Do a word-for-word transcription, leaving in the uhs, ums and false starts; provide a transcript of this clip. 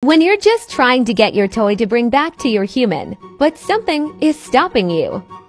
When you're just trying to get your toy to bring back to your human, but something is stopping you.